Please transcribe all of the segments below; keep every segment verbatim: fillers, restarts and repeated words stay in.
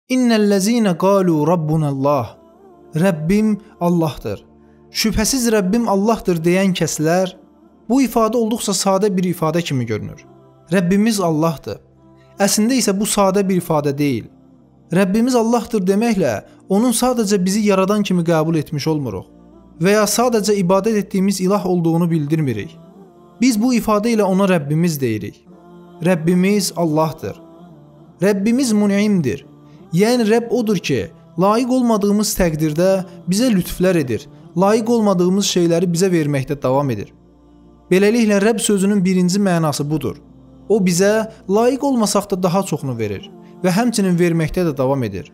İnnellezine qalu rabbunallah. Rəbbim Allahdır. Şübhəsiz Rəbbim Allahdır deyən kəslər, bu ifadə olduqca sadə bir ifadə kimi görünür. Rəbbimiz Allahdır. Əslində isə bu sadə bir ifadə deyil. Rəbbimiz Allahdır deməklə onun sadəcə bizi yaradan kimi qəbul etmiş olmuruq və ya sadəcə ibadət etdiyimiz ilah olduğunu bildirmirik. Biz bu ifadə ilə ona Rəbbimiz deyirik. Rəbbimiz Allahdır. Rəbbimiz Mun'imdir. Yəni Rəbb odur ki, layiq olmadığımız təqdirdə bizə lütflər edir, layiq olmadığımız şeyləri bizə verməkdə davam edir. Beləliklə Rəbb sözünün birinci mənası budur. O bizə layiq olmasaq da daha çoxunu verir və həmçinin verməkdə də davam edir.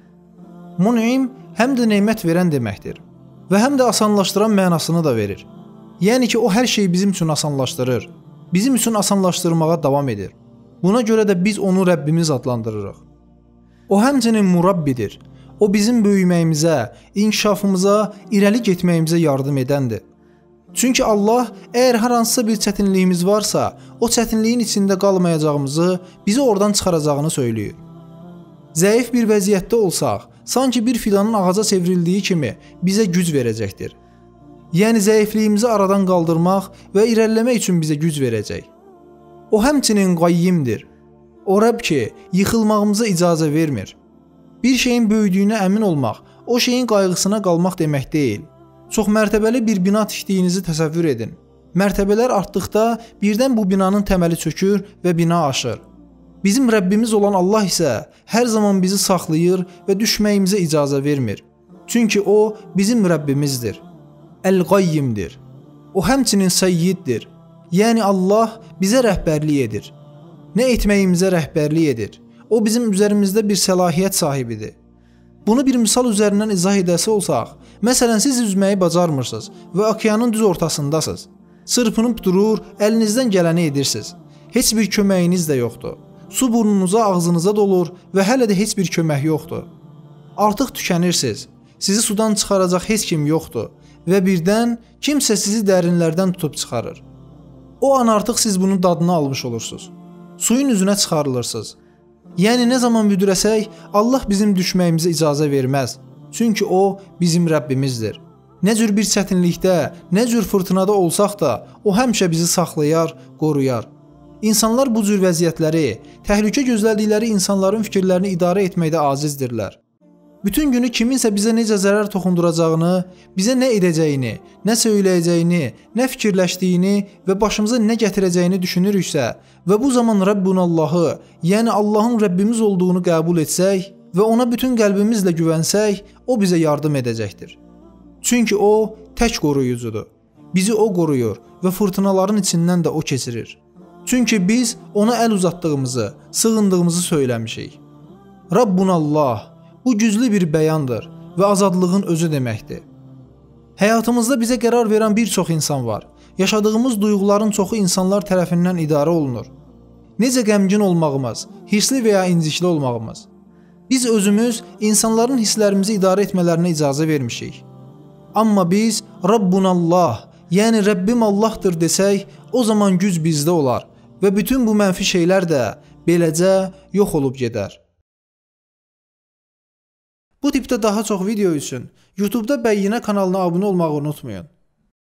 Mun'im həm də nemət verən deməkdir və həm də asanlaşdıran mənasını da verir. Yəni ki, o hər şeyi bizim üçün asanlaşdırır, bizim üçün asanlaşdırmağa davam edir. Buna görə də biz onu Rəbbimiz adlandırırıq. O həmçinin Murabbidir. O bizim böyüməyimizə, inkişafımıza, irəli getməyimizə yardım edəndir. Çünki Allah əgər hər hansısa bir çətinliyimiz varsa, o çətinliyin içində qalmayacağımızı, bizi oradan çıxaracağını söyləyir. Zəif bir vəziyyətdə olsaq, sanki bir fidanın ağaca çevrildiyi kimi bizə güc verəcəkdir. Yəni zəifliyimizi aradan qaldırmaq və irəliləmək üçün bizə güc verəcək. O həmçinin Qayyimdir. O Rəbb ki, yıxılmağımıza icazə vermir. Bir şeyin böyüdüyünə əmin olmaq, o şeyin qayğısına qalmaq demək deyil. Çox mərtəbəli bir bina tikdiyinizi təsəvvür edin. Mərtəbələr artdıqda birdən bu binanın təməli çökür və bina aşır. Bizim Rəbbimiz olan Allah isə hər zaman bizi saxlayır və düşməyimizə icazə vermir. Çünki o bizim Rəbbimizdir. Əl-Qayyimdir. O həmçinin Səyyiddir. Yəni Allah bizə rəhbərlik edir. Nə etməyimizə rəhbərlik edir. O bizim üzərimizdə bir səlahiyyət sahibidir. Bunu bir misal üzərindən izah edəsi olsaq, məsələn siz üzməyi bacarmırsınız və okeanın düz ortasındasınız. Çırpınıb durur, əlinizdən gələni edirsiniz. Heç bir köməyiniz də yoxdur. Su burnunuza, ağzınıza dolur və hələ də heç bir kömək yoxdur. Artıq tükənirsiniz. Sizi sudan çıxaracaq heç kim yoxdur və birdən kimsə sizi dərinlərdən tutub çıxarır. O an artıq siz bunun dadını almış olursunuz. Suyun üzünə çıxarılırsınız. Yəni nə zaman büdürəsək, Allah bizim düşməyimizə icazə verməz. Çünki o bizim Rəbbimizdir. Nə cür bir çətinlikdə, nə cür fırtınada olsaq da, o həmişə bizi saxlayar, qoruyar. İnsanlar bu cür vəziyyətləri, təhlükə gözlədikləri insanların fikirlərini idarə etməkdə acizdirlər. Bütün günü kiminsə bizə necə zərər toxunduracağını, bizə nə edəcəyini, nə söyləyəcəyini, nə fikirləşdiyini və başımıza nə gətirəcəyini düşünürüksə və bu zaman Rabbunallahı, yəni Allahın Rəbbimiz olduğunu qəbul etsək və ona bütün qəlbimizlə güvənsək, o bizə yardım edəcəkdir. Çünki o tək qoruyucudur. Bizi o qoruyur və fırtınaların içindən də o keçirir. Çünki biz ona əl uzatdığımızı, sığındığımızı söyləmişik. Rabbunallah bu güclü bir bəyandır və azadlığın özü deməkdir. Həyatımızda bizə qərar verən bir çox insan var. Yaşadığımız duyğuların çoxu insanlar tərəfindən idarə olunur. Necə qəmgin olmağımız, hirsli və ya incikli olmağımız. Biz özümüz insanların hisslərimizi idarə etmələrinə icazə vermişik. Amma biz Rabbunallah, yəni Rəbbim Allahdır desək, o zaman güc bizdə olar və bütün bu mənfi şeylər də beləcə yox olub gedər. Bu tipdə daha çox video üçün YouTube'da Bəyyinə kanalına abunə olmağı unutmayın.